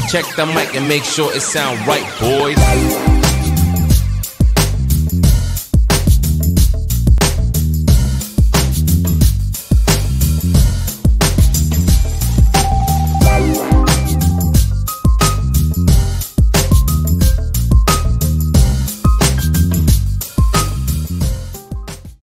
Check the mic and make sure it sound right, boys.